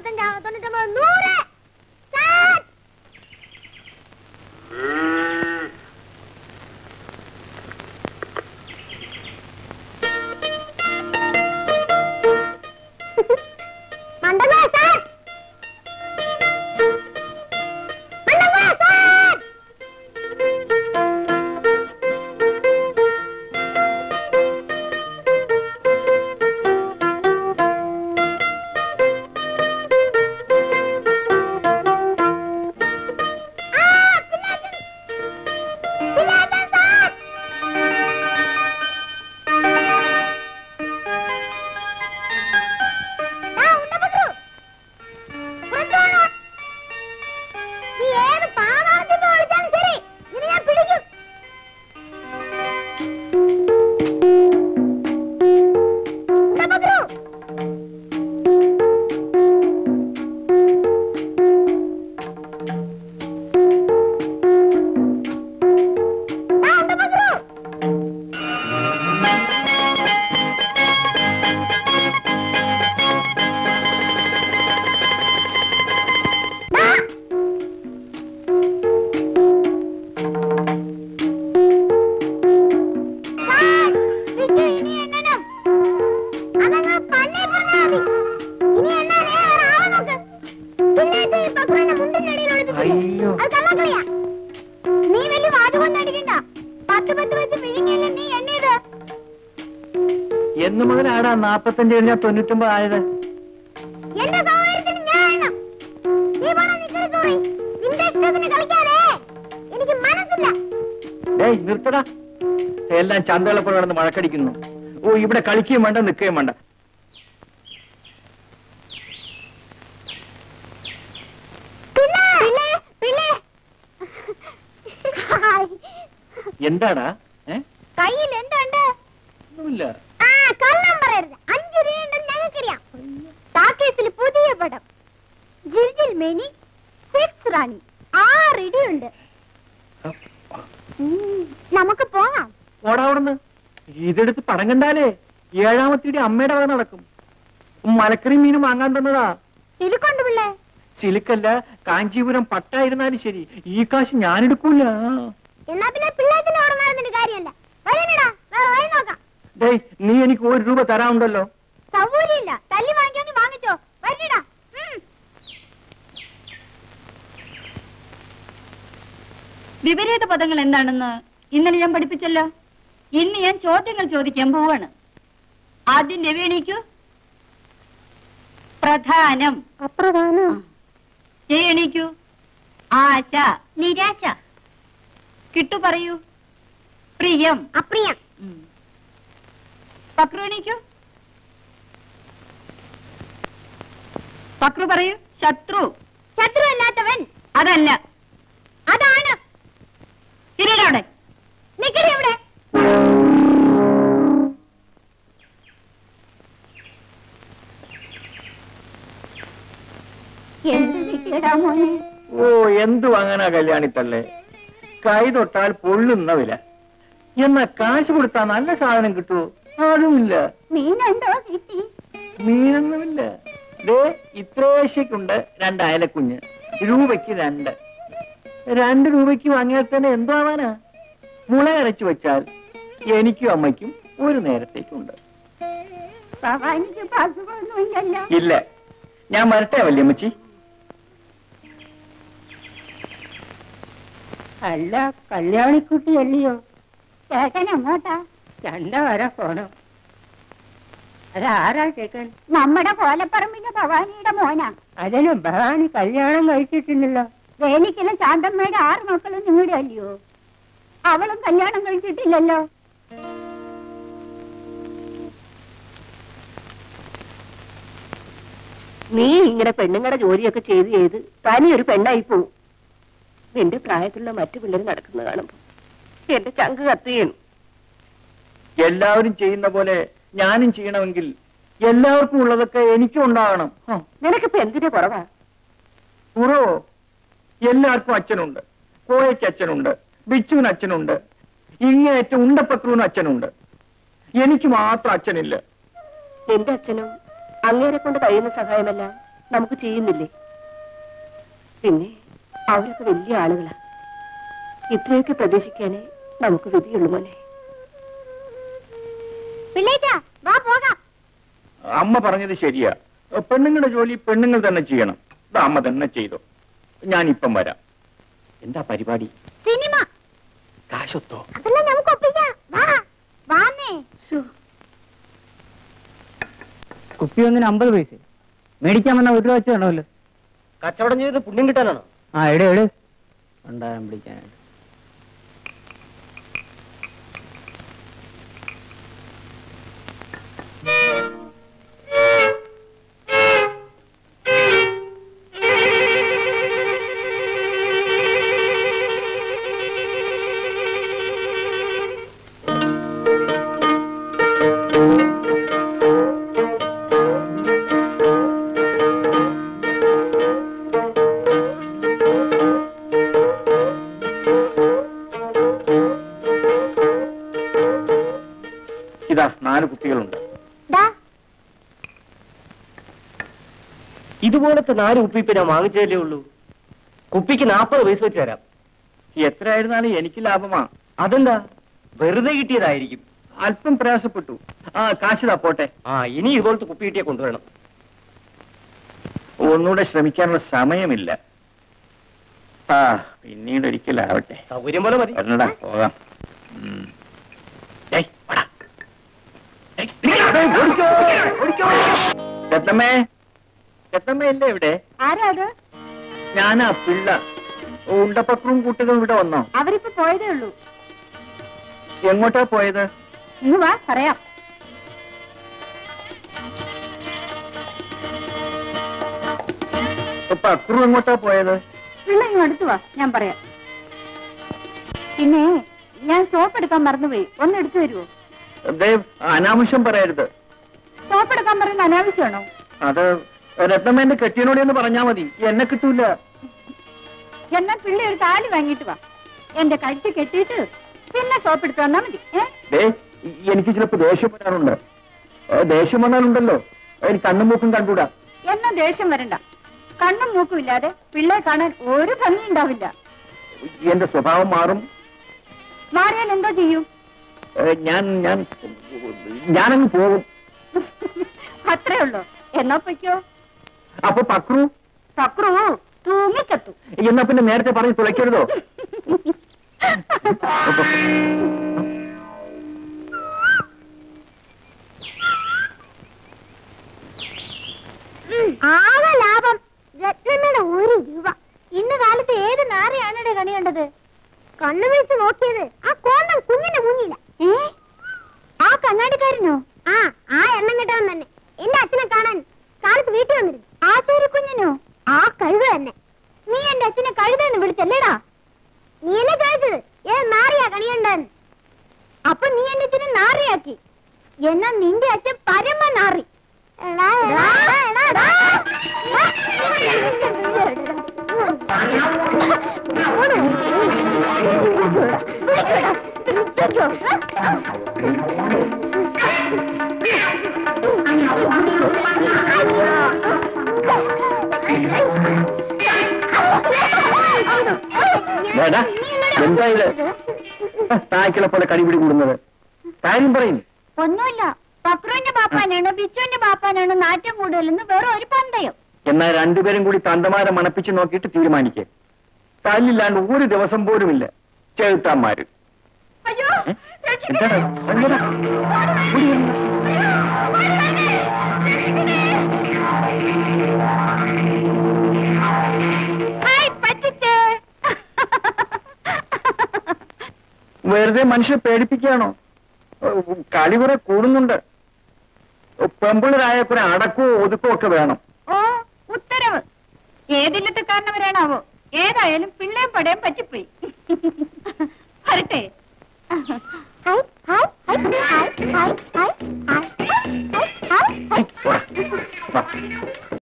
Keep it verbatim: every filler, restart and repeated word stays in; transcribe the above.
നാപ്പത്തഞ്ച് തൊണ്ണൂറ്റൊമ്പത് നൂറ് മണ്ടങ്ങ സാർ മണ്ടങ്ങ സാർ എന്ന് മുതലാടാ നാപ്പത്തഞ്ച് കഴിഞ്ഞാൽ തൊണ്ണൂറ്റൊമ്പത് ആയത്? നിർത്തടാ, എല്ലാം ചന്തകളെപ്പോലെ നടന്ന് മഴക്കടിക്കുന്നു. ഓ, ഇവിടെ കളിക്കുകയും വേണ്ട, നിൽക്കുകയും വേണ്ട. എന്താടാ? കയ്യിൽ എന്തുണ്ട്? ഒന്നുമില്ല. അഞ്ചു രൂപയുണ്ടെന്ന് ഞങ്ങൾക്കറിയാം. ടാക്കേസിൽ പുതിയ പടം ജിൽജിൽ മേനി സെക്സ് റാണി ആറിടിയുണ്ട്. നമുക്ക് പോകാം. ഓടാവിടുന്ന് ഇതെടുത്ത് പടം കണ്ടാലേ ഏഴാമത്തെ അമ്മയുടെ വക നടക്കും. മലക്കറി മീനും വാങ്ങാൻ തന്നതാ. സിലിക്കൊണ്ട് പിള്ളേ. സിലിക്കല്ല, കാഞ്ചീപുരം പട്ടായിരുന്നാലും ശരി, ഈ കാശ് ഞാനെടുക്കൂല. എന്നാ പിന്നെ പിള്ളേത്തിന്റെ ഓർമ്മ കാര്യമല്ല. നോക്കാം. ഡേയ്, നീ എനിക്ക് ഒരു രൂപ തരാറുണ്ടല്ലോ. സൗകര്യമില്ല. തല്ലി വാങ്ങിക്കോങ്കിൽ വാങ്ങിച്ചോ. വരിടാ. വിപരീത പദങ്ങൾ എന്താണെന്ന് ഇന്നലെ ഞാൻ പഠിപ്പിച്ചല്ലോ. ഇന്ന് ഞാൻ ചോദ്യങ്ങൾ ചോദിക്കാൻ പോവാണ്. ആദ്യം രവീണിക്കൂ. പ്രധാനം. അപ്രധാനം. ജയണിക്കൂ. ആശ. നിരാശ. കിട്ടു പറയൂ. പ്രിയം. അപ്രിയം. പക്രുണിക്കൂ. പക്രു പറയൂ. ശത്രു. ശത്രു അല്ലാത്തവൻ. അതല്ല, അതാണ്. തിരിയുടെ നിക്കടി എവിടെ? ഓ, എന്തു വാങ്ങാനാ കല്യാണിത്തല്ലേ? കൈ തൊട്ടാൽ പൊള്ളുന്ന വില. എന്നാ കാശ് കൊടുത്താ നല്ല സാധനം കിട്ടുമോ? അതുമില്ല. മീനെന്തോ കിട്ടി? മീനൊന്നുമില്ല. ദേ, ഇത്രേശയ്ക്കുണ്ട് രണ്ട് അയലക്കുഞ്ഞ്. രൂപയ്ക്ക് രണ്ട്. രണ്ട് രൂപയ്ക്ക് വാങ്ങിയാൽ തന്നെ എന്താവാനാ? മുള അരച്ചു വെച്ചാൽ എനിക്കും അമ്മയ്ക്കും ഒരു നേരത്തേക്കുണ്ട്. ഇല്ല, ഞാൻ വരട്ടെ വല്യമ്മച്ചി. അല്ല, കല്യാണിക്കുട്ടിയല്ലയോ? ചേട്ടൻ എങ്ങോട്ടാ? ചണ്ട വരെ പോണം. അതാരാ ചേക്കൻ? നമ്മുടെ കോലപ്പറമ്പിന്റെ ഭവാനിയുടെ മോനാ. അതിന് ഭവാനി കല്യാണം കഴിച്ചിട്ടില്ലല്ലോ. വേലിക്കലും ശാന്തമ്മയുടെ ആറ് മക്കളും നിങ്ങളുടെ അല്ലയോ? അവളും കല്യാണം കഴിച്ചിട്ടില്ലല്ലോ. നീ ഇങ്ങനെ പെണ്ണുങ്ങളുടെ ജോലിയൊക്കെ ചെയ്ത് ചെയ്ത് തനി ഒരു പെണ്ണായി പോവും. നിന്റെ പ്രായത്തിലുള്ള മറ്റു പിള്ളേർ നടക്കുന്ന കാണുമ്പോ എന്റെ ചങ്ക് കത്തുകയാണ്. എല്ലാവരും ചെയ്യുന്ന പോലെ ഞാനും ചെയ്യണമെങ്കിൽ എല്ലാവർക്കും ഉള്ളതൊക്കെ എനിക്കും ഉണ്ടാകണം. നിനക്കിപ്പോ എന്തിന്റെ കുറവാ? കുറവോ? എല്ലാവർക്കും അച്ഛനുണ്ട്. കോയയ്ക്ക് അച്ഛനുണ്ട്, ബിച്ചുവിന് അച്ഛനുണ്ട്, ഇങ്ങേറ്റം ഉണ്ടപ്പക്രൂന് അച്ഛനുണ്ട്. എനിക്ക് മാത്രം അച്ഛനില്ല. എന്റെ അച്ഛനും അങ്ങേരെ കൊണ്ട് കഴിയുന്ന സഹായമല്ല നമുക്ക് ചെയ്യുന്നില്ലേ? പിന്നെ അവരൊക്കെ വലിയ ആളുകളാ. ഇത്രയൊക്കെ പ്രതീക്ഷിക്കാനേ നമുക്ക് വിധിയുള്ളൂ മോനെ. അമ്മ പറഞ്ഞത് ശരിയാ. പെണ്ണുങ്ങളുടെ ജോലി പെണ്ണുങ്ങൾ തന്നെ ചെയ്യണം. ഇത് അമ്മ തന്നെ ചെയ്തോ. ഞാനിപ്പം വരാം. എന്താ പരിപാടി? സിനിമ. കാശൊത്തോ? അതെല്ലാം നമുക്ക് ഒപ്പിക്കാം. വാ വാന്നേ. കുപ്പി ഒന്നിന് അമ്പത് പൈസ മേടിക്കാൻ വന്ന ഒരു രൂപ വെച്ച് വേണമല്ലോ. കച്ചവടം ചെയ്ത് പുണ്യം കിട്ടാനാണോ? ആ എടെ എട് ഉണ്ടാകാൻ പിടിക്കാനായിട്ട്. ഇതാ നാല് കുപ്പികളുണ്ട്. ഇതുപോലത്തെ നാല് കുപ്പി ഇപ്പൊ ഞാൻ വാങ്ങിച്ചതല്ലേ ഉള്ളൂ. കുപ്പിക്ക് നാപ്പത് പൈസ വെച്ച് തരാം. എത്രയായിരുന്നാലും എനിക്ക് ലാഭമാ. അതെന്താ? വെറുതെ കിട്ടിയതായിരിക്കും. അല്പം പ്രയാസപ്പെട്ടു. ആ കാശിതാ പോട്ടെ. ആ ഇനി ഇതുപോലത്തെ കുപ്പി കിട്ടിയാൽ കൊണ്ടുവരണം. ഒന്നുകൂടെ ശ്രമിക്കാനുള്ള സമയമില്ല. ആ പിന്നീട് ഒരിക്കലാവട്ടെ. സൗകര്യം പോലെ മതി. വരണടാ പോകാം. രത്തമ്മേ, രത്തമ്മ ഇല്ലേ ഇവിടെ? ആരാ അത്? ഞാനാ പിള്ള. ഉണ്ടപ്പക്രും കൂട്ടുകളും ഇവിടെ വന്നോ? അവരിപ്പോ പോയതേ ഉള്ളൂ. എങ്ങോട്ടാ പോയത്? ഇന്ന് വാ പറയാം. പക്രു എങ്ങോട്ടാ പോയത്? പിള്ള ഇങ്ങ് അടുത്ത് വാ, ഞാൻ പറയാം. പിന്നെ ഞാൻ സോപ്പ് എടുക്കാൻ മറന്നുപോയി, ഒന്ന് എടുത്തു തരുമോ? ദേവ്, അനാവശ്യം പറയരുത്. സോപ്പ് എടുക്കാൻ പറയുന്ന അനാവശ്യമാണോ? അത് രത്നമ്മേന്റെ കെട്ടിയനോട് എന്ന് പറഞ്ഞാ മതി, എന്നെ കിട്ടൂല. എന്നാ പിള്ള ഒരു താലി വാങ്ങിട്ട് വാ, എന്റെ കഴുത്ത് കെട്ടിയിട്ട് പിന്നെ സോപ്പ് എടുത്ത് തന്നാ മതി. ദേ, എനിക്ക് ചിലപ്പോ ദേഷ്യം വരാറുണ്ട്. ദേഷ്യം വന്നാലുണ്ടല്ലോ എനിക്ക് കണ്ണും മൂക്കും കണ്ടൂടാ. എന്നാ ദേഷ്യം വരണ്ട. കണ്ണും മൂക്കും ഇല്ലാതെ പിള്ളയെ കാണാൻ ഒരു ഭംഗി ഉണ്ടാവില്ല. എന്റെ സ്വഭാവം മാറും. മാറിയാൽ എന്തോ ചെയ്യും? ഞാൻ ഞാൻ ഞാനങ്ങ് പോകും. അത്രേ ഉള്ളൂ. എന്നാ പൊയ്ക്കോ. അപ്പൊ പക്രു? പക്രു തൂങ്ങിക്കത്തു. എന്നാ പിന്നെ നേരത്തെ പറഞ്ഞ് തുളയ്ക്കരുതോ? ആകെ ലാഭം രത്നമ്മയുടെ ഒരു രൂപ. ഇന്ന് കാലത്ത് ഏത് നാരയാണയുടെ കണി കണ്ടത്? കണ്ണു വെച്ച് നോക്കിയത് ആ കോന്തം കുഞ്ഞിന്റെ മുന്നില്ല. ഏ ആ കണ്ണാടിക്കാരനോ? ആ ആ എണ്ണം കിട്ടവൻ തന്നെ. എന്റെ അച്ഛനെ കാണാൻ കാലത്ത് വീട്ടിൽ വന്നിരുന്നു. ആ ചോരി കുഞ്ഞിനോ? ആ കഴുത തന്നെ. നീ എന്റെ അച്ഛനെ കഴുതെന്ന് വിളിച്ചല്ലേടാ? നീ എന്നെ കഴിച്ചത് ഏത് നാറിയാ കണിയുണ്ടാന്ന്? അപ്പൊ നീ എന്റെ അച്ഛനെ നാറിയാക്കി. എന്നാ നിന്റെ അച്ഛൻ പരമ നാറി. എന്താ ഇത്? തായ്ക്കളെ പോലെ കടിപിടി കൂടുന്നത്? കാര്യം പറയും. ഒന്നുമില്ല. പക്രുവിന്റെ പാപ്പാനാണ് ബിച്ചുവിന്റെ പാപ്പാനാണ് നാറ്റം കൂടുതലെന്ന് വേറെ ഒരു പന്തയം. എന്നാൽ രണ്ടുപേരും കൂടി തന്തമാരെ മണപ്പിച്ച് നോക്കിയിട്ട് തീരുമാനിക്കേ. തല്ലില്ലാണ്ട് ഒരു ദിവസം പോലുമില്ല ചെറുത്താന്മാര്. അയ്യോ എന്താടാ? എന്താടാ? ഓടി വരൂ. വെറുതെ മനുഷ്യരെ പേടിപ്പിക്കുകയാണോ? കളി കുറെ കൂടുന്നുണ്ട്. പെമ്പിളരായ കുറെ അടക്കോ ഒതുക്കോ ഒക്കെ വേണം. ഓ ഉത്തരവ്. ഏതില്ലത്തെ കാരണവരാണാവോ? ഏതായാലും പിള്ളേം പടയം പറ്റിപ്പോയി. വരട്ടെ. Hi hi hi hi hi hi hi hi hi